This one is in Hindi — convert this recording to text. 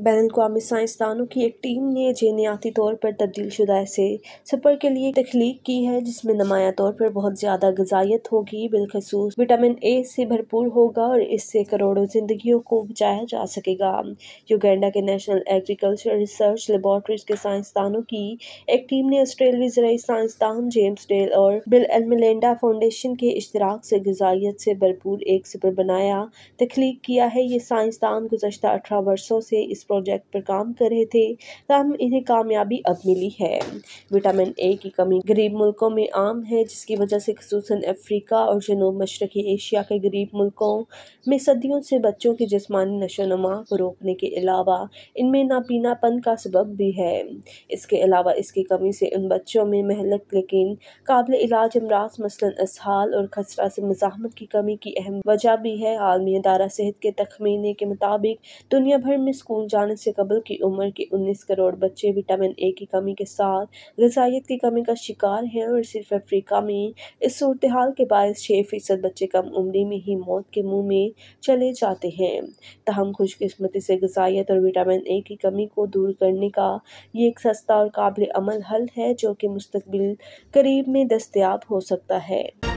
बैनुल-अक़वामी साइंसदानों की एक टीम ने जीनियाती तौर पर तब्दीलशुदा ऐसे सुपर के लिए तख्लीक की है जिसमें नुमायां तौर पर बहुत ज़्यादा ग़िज़ाइत होगी, बिलखसूस विटामिन ए से भरपूर होगा और इससे करोड़ों जिंदगियों को बचाया जा सकेगा। युगांडा के नेशनल एग्रीकल्चर रिसर्च लेबॉर्ट्रीज के साइंसदानों की एक टीम ने ऑस्ट्रेलियाई ज़राई साइंसदान जेम्स डेल और बिल एंड मेलिंडा फाउंडेशन के इश्तिराक से ग़िज़ाइत से भरपूर एक सुपर बनाया तख्लीक किया है। ये साइंसदान गुज़श्ता 18 वर्षों से इस प्रोजेक्ट पर काम कर रहे थे, तब इन्हें कामयाबी अब मिली है। विटामिन ए की कमी गरीब मुल्कों में आम है, जिसकी वजह से ख़ुसूसन अफ्रीका और जनूब मशरक़ी एशिया के गरीब मुल्कों में सदियों से बच्चों की जिस्मानी नशोनुमा को रोकने के अलावा इनमें नापीनापन का सबब भी है। इसके अलावा इसकी कमी से उन बच्चों में महलक लेकिन काबिल इलाज अमराज मसलन इसहाल और खसरा से मुज़ाहमत की कमी की अहम वजह भी है। आलमी इदारा सेहत के तखमीने के मुताबिक दुनिया भर में स्कूल जाने से कबल की उम्र के 19 करोड़ बच्चे विटामिन ए की कमी के साथ ग़िज़ाइत की कमी का शिकार हैं और सिर्फ अफ्रीका में इस सूरत हाल के बायस 6% बच्चे कम उम्री में ही मौत के मुंह में चले जाते हैं। तहम खुशकिस्मती से ग़िज़ाइत और विटामिन ए की कमी को दूर करने का ये एक सस्ता और काबिल अमल हल है जो कि मुस्तक़बिल करीब में दस्तयाब हो सकता है।